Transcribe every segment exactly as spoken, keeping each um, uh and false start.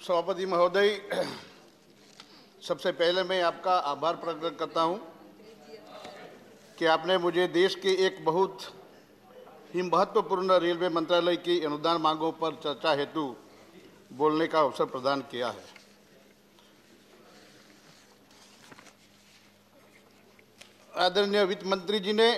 उपसभापति महोदय, सबसे पहले मैं आपका आभार प्रकट करता हूं कि आपने मुझे देश के एक बहुत ही महत्वपूर्ण रेलवे मंत्रालय की अनुदान मांगों पर चर्चा हेतु बोलने का अवसर प्रदान किया है। आदरणीय वित्त मंत्री जी ने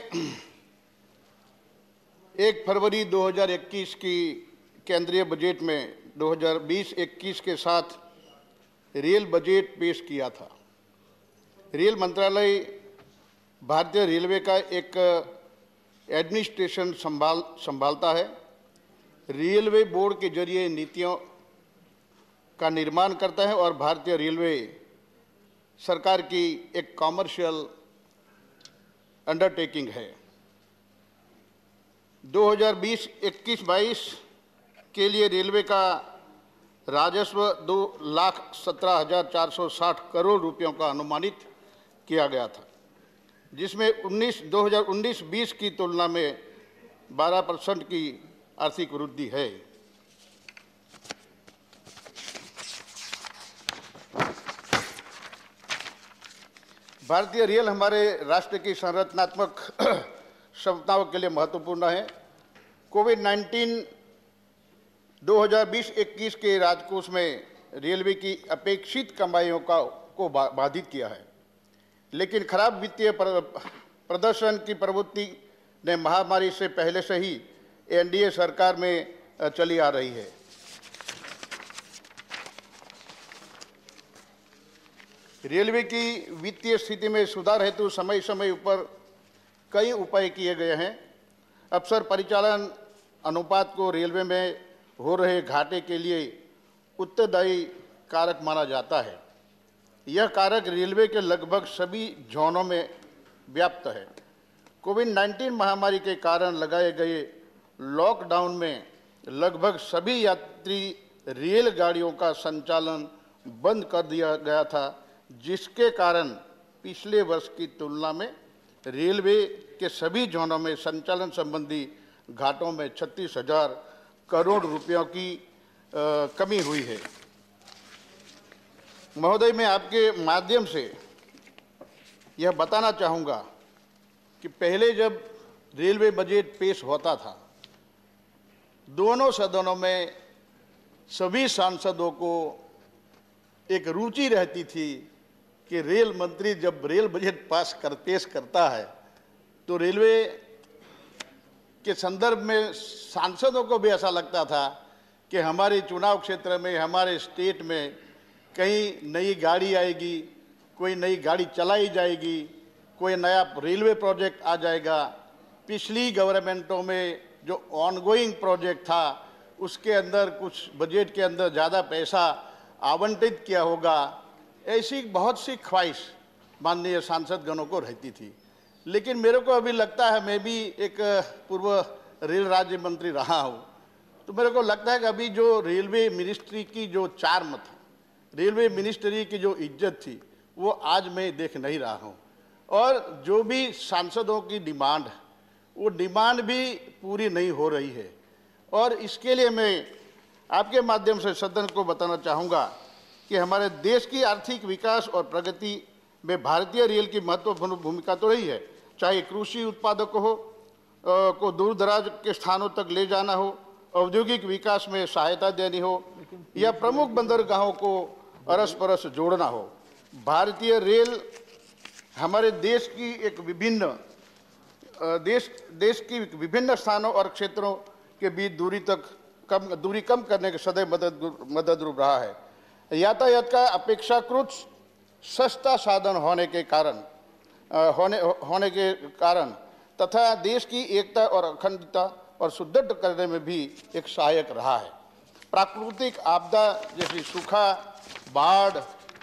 एक फरवरी दो हज़ार इक्कीस की केंद्रीय बजट में दो हज़ार बीस इक्कीस के साथ रेल बजट पेश किया था। रेल मंत्रालय भारतीय रेलवे का एक एडमिनिस्ट्रेशन संभाल संभालता है। रेलवे बोर्ड के जरिए नीतियों का निर्माण करता है और भारतीय रेलवे सरकार की एक कॉमर्शियल अंडरटेकिंग है। दो हज़ार बीस इक्कीस बाईस के लिए रेलवे का राजस्व दो लाख सत्रह हजार चार सौ साठ करोड़ रुपयों का अनुमानित किया गया था, जिसमें उन्नीस दो हज़ार उन्नीस बीस की तुलना में बारह परसेंट की आर्थिक वृद्धि है। भारतीय रेल हमारे राष्ट्र की संरचनात्मक क्षमताओं के लिए महत्वपूर्ण है। कोविड नाइन्टीन दो हज़ार बीस इक्कीस के राजकोष में रेलवे की अपेक्षित कमाइयों का को बाधित किया है, लेकिन खराब वित्तीय प्रदर्शन की प्रवृत्ति ने महामारी से पहले से ही एनडीए सरकार में चली आ रही है। रेलवे की वित्तीय स्थिति में सुधार हेतु समय समय पर कई उपाय किए गए हैं। अफसर परिचालन अनुपात को रेलवे में हो रहे घाटे के लिए उत्तरदायी कारक माना जाता है। यह कारक रेलवे के लगभग सभी जोनों में व्याप्त है। कोविड नाइन्टीन महामारी के कारण लगाए गए लॉकडाउन में लगभग सभी यात्री रेलगाड़ियों का संचालन बंद कर दिया गया था, जिसके कारण पिछले वर्ष की तुलना में रेलवे के सभी जोनों में संचालन संबंधी घाटों में छत्तीस हजार करोड़ रुपयों की आ, कमी हुई है। महोदय, मैं आपके माध्यम से यह बताना चाहूँगा कि पहले जब रेलवे बजट पेश होता था, दोनों सदनों में सभी सांसदों को एक रुचि रहती थी कि रेल मंत्री जब रेल बजट पास कर पेश करता है तो रेलवे के संदर्भ में सांसदों को भी ऐसा लगता था कि हमारे चुनाव क्षेत्र में, हमारे स्टेट में कहीं नई गाड़ी आएगी, कोई नई गाड़ी चलाई जाएगी, कोई नया रेलवे प्रोजेक्ट आ जाएगा। पिछली गवर्नमेंटों में जो ऑनगोइंग प्रोजेक्ट था उसके अंदर कुछ बजट के अंदर ज़्यादा पैसा आवंटित किया होगा। ऐसी बहुत सी ख्वाहिश माननीय सांसद गणों को रहती थी। लेकिन मेरे को अभी लगता है, मैं भी एक पूर्व रेल राज्य मंत्री रहा हूँ, तो मेरे को लगता है कि अभी जो रेलवे मिनिस्ट्री की जो चार्म था, रेलवे मिनिस्ट्री की जो इज्जत थी, वो आज मैं देख नहीं रहा हूँ। और जो भी सांसदों की डिमांड है, वो डिमांड भी पूरी नहीं हो रही है। और इसके लिए मैं आपके माध्यम से सदन को बताना चाहूँगा कि हमारे देश की आर्थिक विकास और प्रगति में भारतीय रेल की महत्वपूर्ण भूमिका तो रही है। चाहे कृषि उत्पादक हो को दूर दराज के स्थानों तक ले जाना हो, औद्योगिक विकास में सहायता देनी हो, या प्रमुख बंदरगाहों को अरस परस जोड़ना हो, भारतीय रेल हमारे देश की एक विभिन्न देश देश की विभिन्न स्थानों और क्षेत्रों के बीच दूरी तक कम दूरी कम करने के सदैव मदद मदद रूप रहा है। यातायात का अपेक्षाकृत सस्ता साधन होने के कारण होने होने के कारण तथा देश की एकता और अखंडता और सुदृढ़ करने में भी एक सहायक रहा है। प्राकृतिक आपदा जैसी सूखा, बाढ़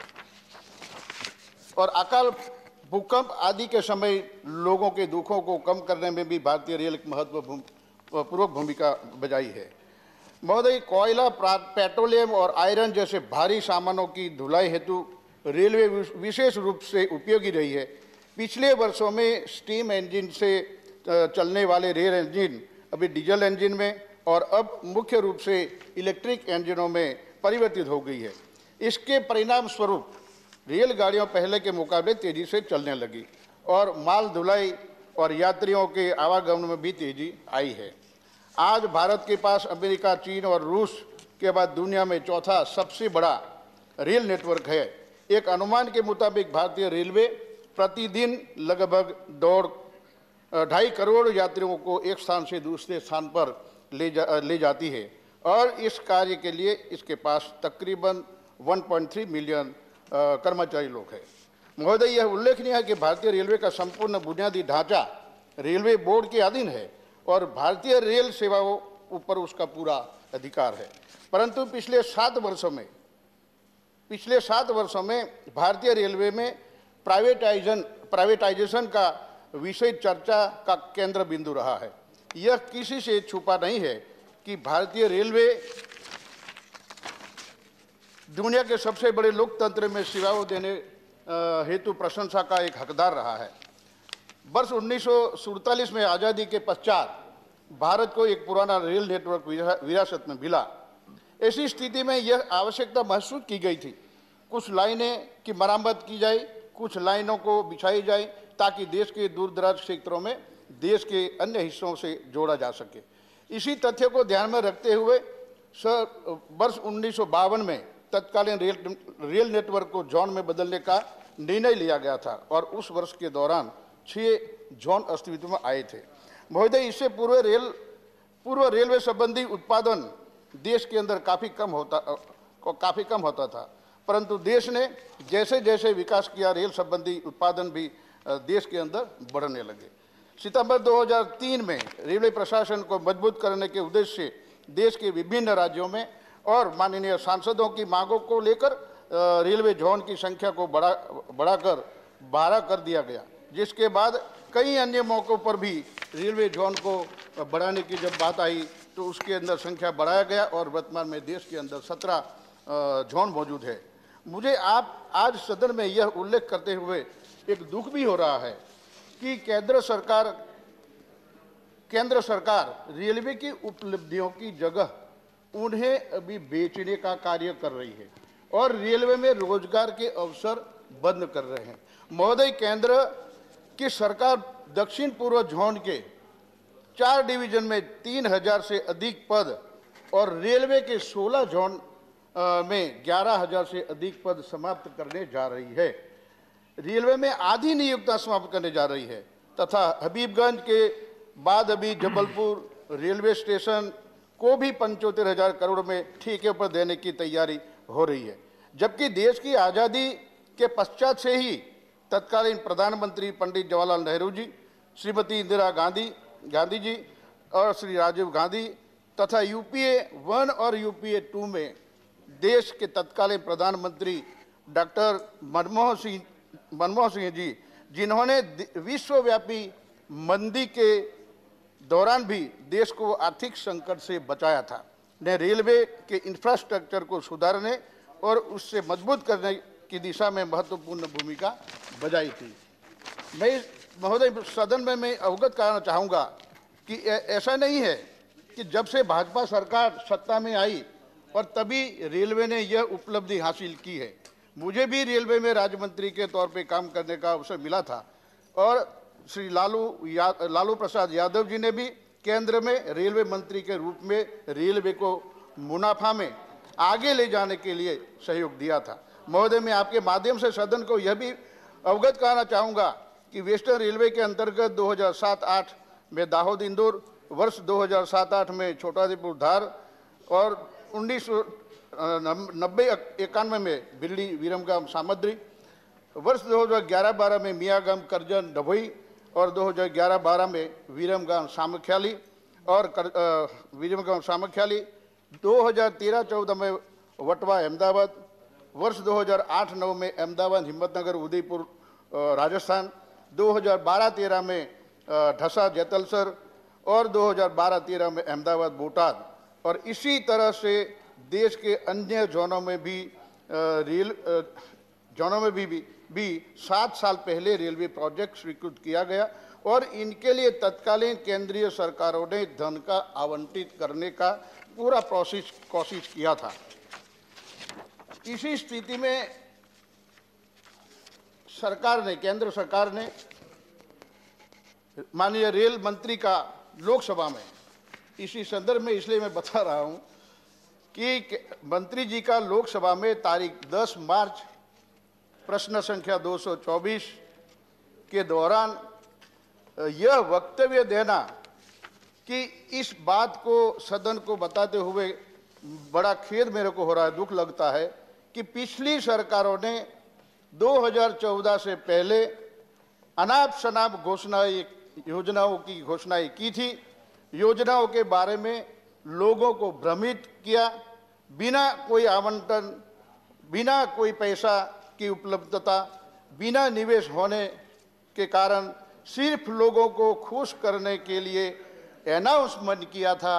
और अकाल, भूकंप आदि के समय लोगों के दुखों को कम करने में भी भारतीय रेल एक महत्वपूर्ण भूमिका बजाई है। महोदय, कोयला, पेट्रोलियम और आयरन जैसे भारी सामानों की ढुलाई हेतु रेलवे विशेष रूप से उपयोगी रही है। पिछले वर्षों में स्टीम इंजन से चलने वाले रेल इंजन अभी डीजल इंजन में और अब मुख्य रूप से इलेक्ट्रिक इंजनों में परिवर्तित हो गई है। इसके परिणाम स्वरूप रेलगाड़ियां पहले के मुकाबले तेजी से चलने लगी और माल ढुलाई और यात्रियों के आवागमन में भी तेजी आई है। आज भारत के पास अमेरिका, चीन और रूस के बाद दुनिया में चौथा सबसे बड़ा रेल नेटवर्क है। एक अनुमान के मुताबिक भारतीय रेलवे प्रतिदिन लगभग दौड़ ढाई करोड़ यात्रियों को एक स्थान से दूसरे स्थान पर ले जा ले जाती है और इस कार्य के लिए इसके पास तकरीबन एक पॉइंट तीन मिलियन कर्मचारी लोग हैं। महोदय, यह उल्लेखनीय है कि भारतीय रेलवे का संपूर्ण बुनियादी ढांचा रेलवे बोर्ड के अधीन है और भारतीय रेल सेवाओं ऊपर उसका पूरा अधिकार है। परंतु पिछले सात वर्षों में पिछले सात वर्षों में भारतीय रेलवे में प्राइवेटाइजेशन प्राइवेटाइजेशन का विषय चर्चा का केंद्र बिंदु रहा है। यह किसी से छुपा नहीं है कि भारतीय रेलवे दुनिया के सबसे बड़े लोकतंत्र में सेवाओं देने हेतु प्रशंसा का एक हकदार रहा है। वर्ष उन्नीस सौ सैंतालीस में आज़ादी के पश्चात भारत को एक पुराना रेल नेटवर्क विरासत में मिला। ऐसी स्थिति में यह आवश्यकता महसूस की गई थी कुछ लाइनें की मरम्मत की जाए, कुछ लाइनों को बिछाई जाए ताकि देश के दूर दराज क्षेत्रों में देश के अन्य हिस्सों से जोड़ा जा सके। इसी तथ्य को ध्यान में रखते हुए वर्ष उन्नीस सौ बावन में तत्कालीन रेल रेल नेटवर्क को जोन में बदलने का निर्णय लिया गया था और उस वर्ष के दौरान छह जोन अस्तित्व में आए थे। महोदय, इससे पूर्व रेल पूर्व रेलवे संबंधी उत्पादन देश के अंदर काफ़ी कम होता काफ़ी कम होता था, परंतु देश ने जैसे जैसे विकास किया रेल संबंधी उत्पादन भी देश के अंदर बढ़ने लगे। सितंबर दो हज़ार तीन में रेलवे प्रशासन को मजबूत करने के उद्देश्य से देश के विभिन्न राज्यों में और माननीय सांसदों की मांगों को लेकर रेलवे जोन की संख्या को बढ़ा बढ़ाकर बारह कर दिया गया, जिसके बाद कई अन्य मौक़ों पर भी रेलवे जोन को बढ़ाने की जब बात आई तो उसके अंदर संख्या बढ़ाया गया और वर्तमान में देश के अंदर सत्रह जोन मौजूद है। मुझे आप आज सदन में यह उल्लेख करते हुए एक दुख भी हो रहा है कि केंद्र सरकार केंद्र सरकार रेलवे की उपलब्धियों की जगह उन्हें अभी बेचने का कार्य कर रही है और रेलवे में रोजगार के अवसर बंद कर रहे हैं। महोदय, केंद्र की सरकार दक्षिण पूर्व जोन के चार डिवीजन में तीन हजार से अधिक पद और रेलवे के सोलह जोन में ग्यारह हजार से अधिक पद समाप्त करने जा रही है। रेलवे में आधी नियुक्तियां समाप्त करने जा रही है तथा हबीबगंज के बाद अभी जबलपुर रेलवे स्टेशन को भी पंचोत्तर हजार करोड़ में ठेके पर देने की तैयारी हो रही है, जबकि देश की आज़ादी के पश्चात से ही तत्कालीन प्रधानमंत्री पंडित जवाहरलाल नेहरू जी, श्रीमती इंदिरा गांधी गांधी जी और श्री राजीव गांधी तथा यूपीए वन और यूपीए टू में देश के तत्कालीन प्रधानमंत्री डॉक्टर मनमोहन सिंह मनमोहन सिंह जी, जिन्होंने विश्वव्यापी मंदी के दौरान भी देश को आर्थिक संकट से बचाया था, ने रेलवे के इंफ्रास्ट्रक्चर को सुधारने और उससे मजबूत करने की दिशा में महत्वपूर्ण भूमिका बजाई थी। मैं महोदय, सदन में मैं अवगत कराना चाहूँगा कि ऐसा नहीं है कि जब से भाजपा सरकार सत्ता में आई और तभी रेलवे ने यह उपलब्धि हासिल की है। मुझे भी रेलवे में राज्य मंत्री के तौर पे काम करने का अवसर मिला था और श्री लालू या, लालू प्रसाद यादव जी ने भी केंद्र में रेलवे मंत्री के रूप में रेलवे को मुनाफा में आगे ले जाने के लिए सहयोग दिया था। महोदय, मैं आपके माध्यम से सदन को यह भी अवगत कराना चाहूँगा कि वेस्टर्न रेलवे के अंतर्गत दो हज़ार सात आठ में दाहोद इंदौर, वर्ष दो हज़ार सात आठ में छोटाउदेपुर धार और उन्नीस सौ नब्बे इक्यानवे में दिल्ली विरमगाम सामग्री, वर्ष दो हज़ार ग्यारह बारह में मियागाम करजन डभोई और दो हज़ार ग्यारह बारह में विरमगाम सामख्याली और विरमगाम सामख्याली, दो हज़ार तेरह चौदह में वटवा अहमदाबाद, वर्ष दो हज़ार आठ नौ में अहमदाबाद हिम्मतनगर उदयपुर राजस्थान, दो हज़ार बारह तेरह में ढसा जैतलसर और दो हज़ार बारह तेरह में अहमदाबाद बोटाद और इसी तरह से देश के अन्य जोनों में भी रेल जोनों में भी भी, भी सात साल पहले रेलवे प्रोजेक्ट स्वीकृत किया गया और इनके लिए तत्कालीन केंद्रीय सरकारों ने धन का आवंटित करने का पूरा प्रोसेस कोशिश किया था। इसी स्थिति में सरकार ने, केंद्र सरकार ने माननीय रेल मंत्री का लोकसभा में, इसी संदर्भ में इसलिए मैं बता रहा हूं कि मंत्री जी का लोकसभा में तारीख दस मार्च प्रश्न संख्या दो सौ चौबीस के दौरान यह वक्तव्य देना कि इस बात को सदन को बताते हुए बड़ा खेद मेरे को हो रहा है, दुख लगता है कि पिछली सरकारों ने दो हज़ार चौदह से पहले अनाप शनाप घोषणाएं, योजनाओं की घोषणाएं की थी। योजनाओं के बारे में लोगों को भ्रमित किया, बिना कोई आवंटन, बिना कोई पैसा की उपलब्धता, बिना निवेश होने के कारण सिर्फ लोगों को खुश करने के लिए अनाउंसमेंट किया था।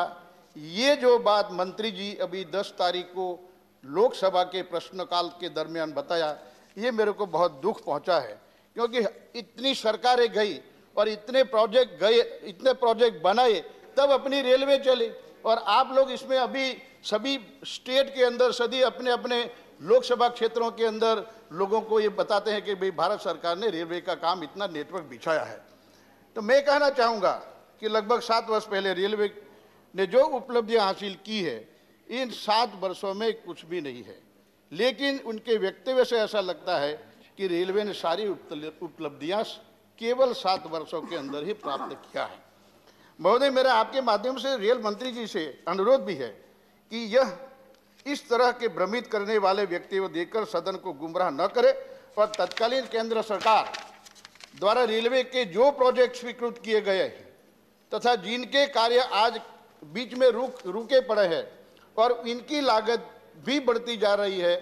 ये जो बात मंत्री जी अभी दस तारीख को लोकसभा के प्रश्नकाल के दरमियान बताया, ये मेरे को बहुत दुख पहुंचा है, क्योंकि इतनी सरकारें गई और इतने प्रोजेक्ट गए, इतने प्रोजेक्ट बनाए, तब अपनी रेलवे चली, और आप लोग इसमें अभी सभी स्टेट के अंदर सभी अपने अपने लोकसभा क्षेत्रों के अंदर लोगों को ये बताते हैं कि भाई भारत सरकार ने रेलवे का काम इतना नेटवर्क बिछाया है। तो मैं कहना चाहूँगा कि लगभग सात वर्ष पहले रेलवे ने जो उपलब्धियां हासिल की है, इन सात वर्षों में कुछ भी नहीं है, लेकिन उनके वक्तव्य से ऐसा लगता है कि रेलवे ने सारी उपलब्धियां केवल सात वर्षों के अंदर ही प्राप्त किया है। महोदय, मेरा आपके माध्यम से रेल मंत्री जी से अनुरोध भी है कि यह इस तरह के भ्रमित करने वाले व्यक्तियों देकर सदन को गुमराह न करे और तत्कालीन केंद्र सरकार द्वारा रेलवे के जो प्रोजेक्ट स्वीकृत किए गए हैं तथा जिनके कार्य आज बीच में रुक रुके पड़े हैं और इनकी लागत भी बढ़ती जा रही है,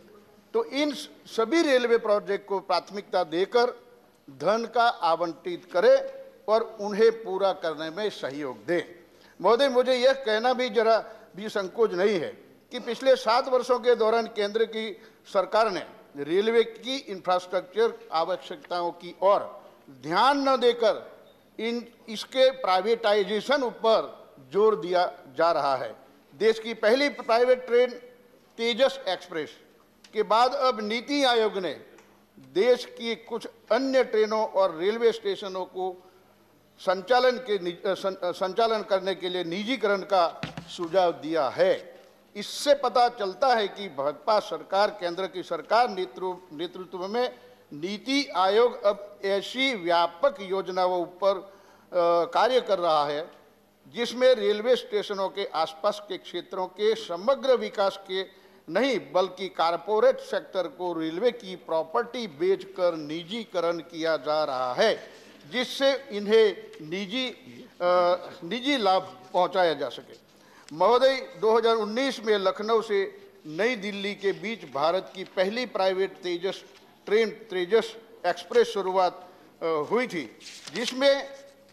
तो इन सभी रेलवे प्रोजेक्ट को प्राथमिकता देकर धन का आवंटित करे और उन्हें पूरा करने में सहयोग दे। महोदय, मुझे यह कहना भी जरा भी संकोच नहीं है कि पिछले सात वर्षों के दौरान केंद्र की सरकार ने रेलवे की इंफ्रास्ट्रक्चर आवश्यकताओं की ओर ध्यान न देकर इन इसके प्राइवेटाइजेशन ऊपर जोर दिया जा रहा है। देश की पहली प्राइवेट ट्रेन तेजस एक्सप्रेस के बाद अब नीति आयोग ने देश की कुछ अन्य ट्रेनों और रेलवे स्टेशनों को संचालन के संचालन करने के लिए निजीकरण का सुझाव दिया है। इससे पता चलता है कि भाजपा सरकार, केंद्र की सरकार नेतृत्व में नीति आयोग अब ऐसी व्यापक योजनाओं पर कार्य कर रहा है जिसमें रेलवे स्टेशनों के आसपास के क्षेत्रों के समग्र विकास के नहीं बल्कि कारपोरेट सेक्टर को रेलवे की प्रॉपर्टी बेचकर निजीकरण किया जा रहा है, जिससे इन्हें निजी निजी लाभ पहुंचाया जा सके। महोदय, दो हज़ार उन्नीस में लखनऊ से नई दिल्ली के बीच भारत की पहली private Tejas train Tejas express शुरुआत हुई थी, जिसमें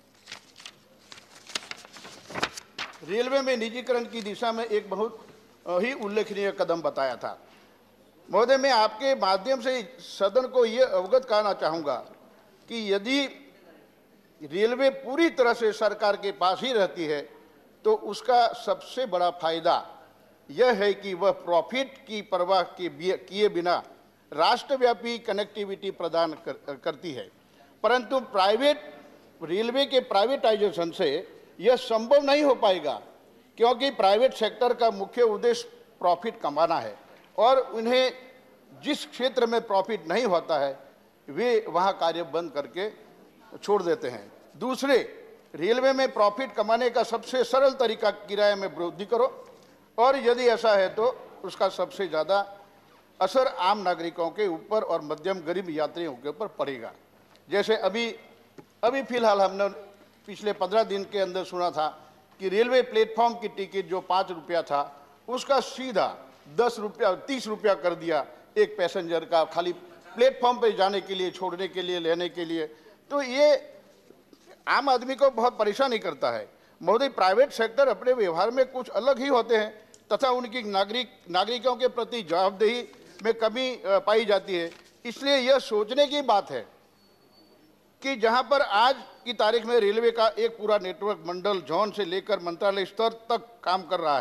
रेलवे में निजीकरण की दिशा में एक बहुत ही उल्लेखनीय कदम बताया था। महोदय, मैं आपके माध्यम से सदन को ये अवगत कराना चाहूँगा कि यदि रेलवे पूरी तरह से सरकार के पास ही रहती है तो उसका सबसे बड़ा फायदा यह है कि वह प्रॉफिट की परवाह किए बिना राष्ट्रव्यापी कनेक्टिविटी प्रदान कर, करती है। परंतु प्राइवेट रेलवे के प्राइवेटाइजेशन से यह संभव नहीं हो पाएगा, क्योंकि प्राइवेट सेक्टर का मुख्य उद्देश्य प्रॉफिट कमाना है और उन्हें जिस क्षेत्र में प्रॉफिट नहीं होता है वे वहाँ कार्य बंद करके छोड़ देते हैं। दूसरे, रेलवे में प्रॉफिट कमाने का सबसे सरल तरीका किराए में वृद्धि करो, और यदि ऐसा है तो उसका सबसे ज़्यादा असर आम नागरिकों के ऊपर और मध्यम गरीब यात्रियों के ऊपर पड़ेगा। जैसे अभी अभी फिलहाल हमने पिछले पंद्रह दिन के अंदर सुना था कि रेलवे प्लेटफॉर्म की टिकट जो पाँच रुपया था उसका सीधा दस रुपया तीस रुपया कर दिया एक पैसेंजर का, खाली प्लेटफॉर्म पर जाने के लिए, छोड़ने के लिए, लेने के लिए। तो ये आम आदमी को बहुत परेशानी करता है। महोदय, प्राइवेट सेक्टर अपने व्यवहार में कुछ अलग ही होते हैं तथा उनकी नागरिक नागरिकों के प्रति जवाबदेही में कमी पाई जाती है। इसलिए यह सोचने की बात है कि जहां पर आज की तारीख में रेलवे का एक पूरा नेटवर्क मंडल, जोन से लेकर मंत्रालय स्तर तक काम कर रहा है,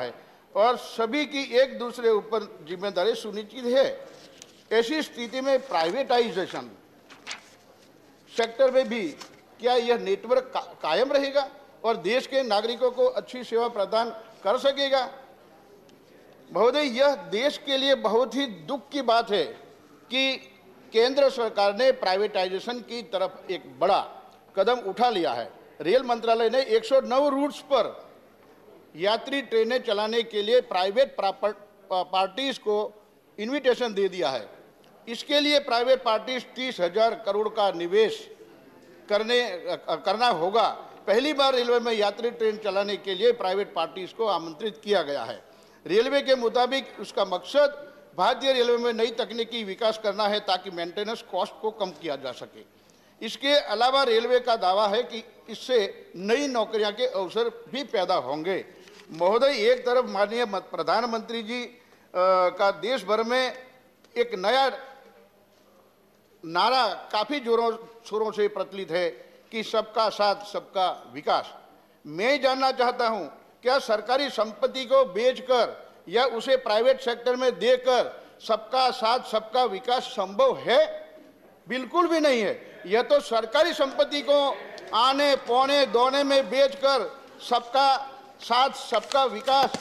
और सभी की एक दूसरे ऊपर जिम्मेदारी सुनिश्चित है। ऐसी स्थिति में प्राइवेटाइजेशन सेक्टर में भी क्या यह नेटवर्क का, कायम रहेगा और देश के नागरिकों को अच्छी सेवा प्रदान कर सकेगा? महोदय, यह देश के लिए बहुत ही दुख की बात है कि केंद्र सरकार ने प्राइवेटाइजेशन की तरफ एक बड़ा कदम उठा लिया है। रेल मंत्रालय ने एक सौ नौ रूट्स पर यात्री ट्रेनें चलाने के लिए प्राइवेट पार्टीज को इनविटेशन दे दिया है। इसके लिए प्राइवेट पार्टीज तीस हजार करोड़ का निवेश करने करना होगा। पहली बार रेलवे में यात्री ट्रेन चलाने के लिए प्राइवेट पार्टीज को आमंत्रित किया गया है। रेलवे के मुताबिक उसका मकसद भारतीय रेलवे में नई तकनीकी विकास करना है ताकि मेंटेनेंस कॉस्ट को कम किया जा सके। इसके अलावा रेलवे का दावा है कि इससे नई नौकरियां के अवसर भी पैदा होंगे। महोदय, एक तरफ माननीय प्रधानमंत्री जी आ, का देश भर में एक नया नारा काफी जोरों शोरों से प्रचलित है कि सबका साथ सबका विकास। मैं जानना चाहता हूं, क्या सरकारी संपत्ति को बेचकर या उसे प्राइवेट सेक्टर में देकर सबका साथ सबका विकास संभव है? बिल्कुल भी नहीं है। यह तो सरकारी संपत्ति को आने पौने दोने में बेचकर सबका साथ सबका विकास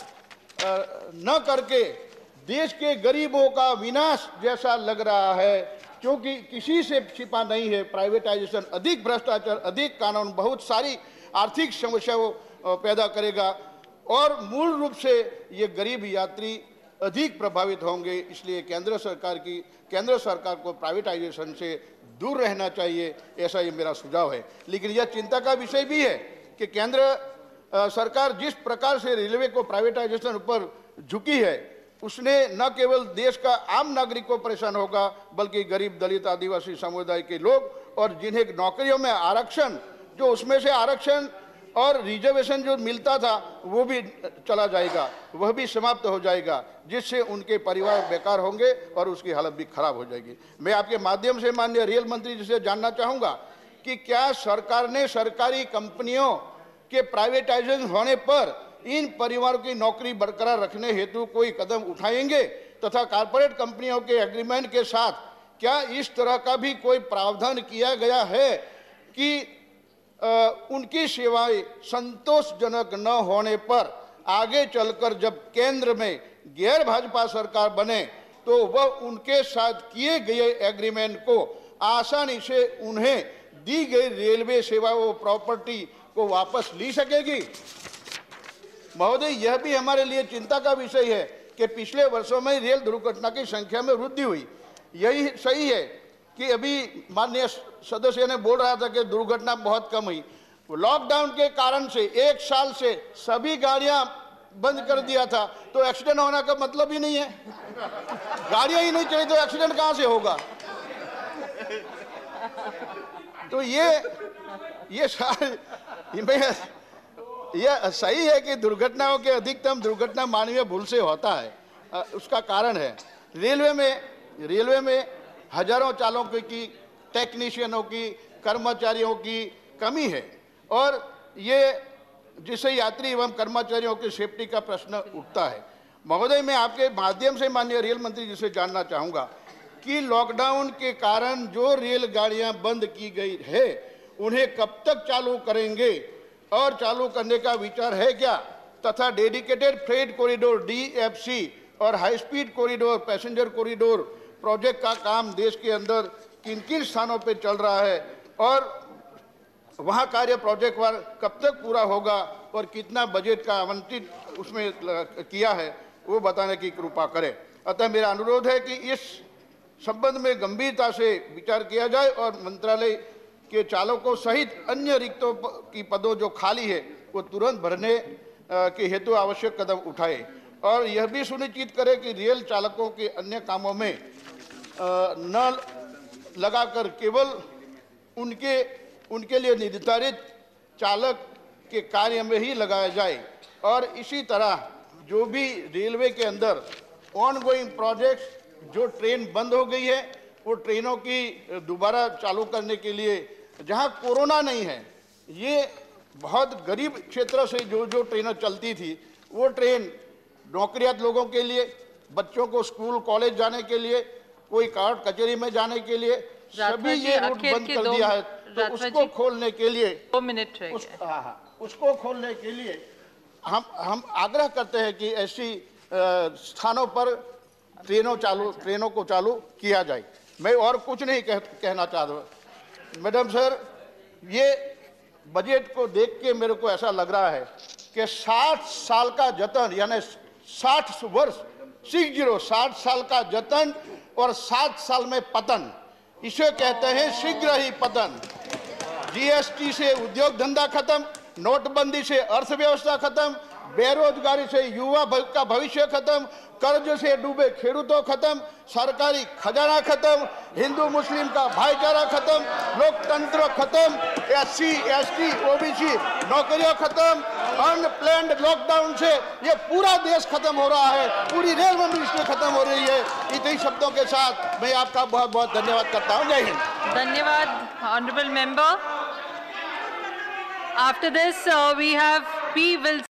न करके देश के गरीबों का विनाश जैसा लग रहा है, क्योंकि किसी से छिपा नहीं है। प्राइवेटाइजेशन अधिक भ्रष्टाचार, अधिक कानून, बहुत सारी आर्थिक समस्याओं पैदा करेगा और मूल रूप से ये गरीब यात्री अधिक प्रभावित होंगे। इसलिए केंद्र सरकार की केंद्र सरकार को प्राइवेटाइजेशन से दूर रहना चाहिए, ऐसा ये मेरा सुझाव है। लेकिन यह चिंता का विषय भी है कि केंद्र सरकार जिस प्रकार से रेलवे को प्राइवेटाइजेशन पर झुकी है, उसने न केवल देश का आम नागरिक को परेशान होगा, बल्कि गरीब, दलित, आदिवासी समुदाय के लोग और जिन्हें नौकरियों में आरक्षण, जो उसमें से आरक्षण और रिजर्वेशन जो मिलता था वो भी चला जाएगा, वह भी समाप्त हो जाएगा, जिससे उनके परिवार बेकार होंगे और उसकी हालत भी खराब हो जाएगी। मैं आपके माध्यम से माननीय रेल मंत्री जी से जानना चाहूँगा कि क्या सरकार ने सरकारी कंपनियों के प्राइवेटाइजेशन होने पर इन परिवारों की नौकरी बरकरार रखने हेतु कोई कदम उठाएंगे तथा कारपोरेट कंपनियों के एग्रीमेंट के साथ क्या इस तरह का भी कोई प्रावधान किया गया है कि आ, उनकी सेवाएं संतोषजनक न होने पर आगे चलकर जब केंद्र में गैर भाजपा सरकार बने तो वह उनके साथ किए गए एग्रीमेंट को आसानी से उन्हें दी गई रेलवे सेवाओं प्रॉपर्टी को वापस ली सकेगी? महोदय, यह भी हमारे लिए चिंता का विषय है कि पिछले वर्षों में रेल दुर्घटना की संख्या में वृद्धि हुई। यही सही है कि अभी माननीय सदस्य ने बोल रहा था कि दुर्घटना बहुत कम हुई। लॉकडाउन के कारण से एक साल से सभी गाड़ियां बंद कर दिया था, तो एक्सीडेंट होने का मतलब ही नहीं है। गाड़ियां ही नहीं चली तो एक्सीडेंट कहां से होगा? तो ये ये ये यह सही है कि दुर्घटनाओं के अधिकतम दुर्घटना मानवीय भूल से होता है। उसका कारण है रेलवे में रेलवे में हजारों चालकों की, टेक्नीशियनों की, कर्मचारियों की कमी है और ये जिससे यात्री एवं कर्मचारियों की सेफ्टी का प्रश्न उठता है। महोदय, मैं आपके माध्यम से माननीय रेल मंत्री जी से जानना चाहूँगा कि लॉकडाउन के कारण जो रेलगाड़ियाँ बंद की गई है उन्हें कब तक चालू करेंगे और चालू करने का विचार है क्या? तथा dedicated freight corridor D F C और high speed corridor, passenger corridor project का काम देश के अंदर किन किन स्थानों पर चल रहा है और वहाँ कार्य प्रोजेक्ट वार कब तक पूरा होगा और कितना बजट का आवंटित उसमें किया है वो बताने की कृपा करें। अतः मेरा अनुरोध है कि इस संबंध में गंभीरता से विचार किया जाए और मंत्रालय के चालकों सहित अन्य रिक्तों की पदों जो खाली है वो तुरंत भरने के हेतु आवश्यक कदम उठाए और यह भी सुनिश्चित करे कि रेल चालकों के अन्य कामों में न लगाकर केवल उनके उनके लिए निर्धारित चालक के कार्य में ही लगाया जाए। और इसी तरह जो भी रेलवे के अंदर ऑनगोइंग प्रोजेक्ट्स, जो ट्रेन बंद हो गई है वो ट्रेनों की दोबारा चालू करने के लिए, जहां कोरोना नहीं है, ये बहुत गरीब क्षेत्र से जो जो ट्रेनें चलती थी वो ट्रेन नौकरियात लोगों के लिए, बच्चों को स्कूल कॉलेज जाने के लिए, कोई कोर्ट कचहरी में जाने के लिए, सभी ये रूट बंद कर दिया है। तो उसको खोलने के लिए दो मिनट उस, हाँ हाँ उसको खोलने के लिए हम हम आग्रह करते हैं कि ऐसी स्थानों पर ट्रेनों चालू ट्रेनों को चालू किया जाए। मैं और कुछ नहीं कह, कहना चाहता। मैडम सर, ये बजट को देख के मेरे को ऐसा लग रहा है कि साठ साल का जतन, यानी साठ वर्ष सिक्स जीरो साठ साल का जतन और सात साल में पतन, इसे कहते हैं शीघ्र ही पतन। जीएसटी से उद्योग धंधा खत्म, नोटबंदी से अर्थव्यवस्था खत्म, बेरोजगारी से युवा का भविष्य खत्म, कर्ज से डूबे खेडूतों खत्म, सरकारी खजाना खत्म, हिंदू मुस्लिम का भाईचारा खत्म, लोकतंत्र खत्म, एससी एसटी ओबीसी नौकरियां खत्म, अनप्लान्ड लॉकडाउन से ये पूरा देश खत्म हो रहा है, पूरी रेलवे मिनिस्ट्री खत्म हो रही है। इतने शब्दों के साथ मैं आपका बहुत बहुत धन्यवाद करता हूँ। जय हिंद। धन्यवाद honourable member. After this, uh, we have P. Wilson.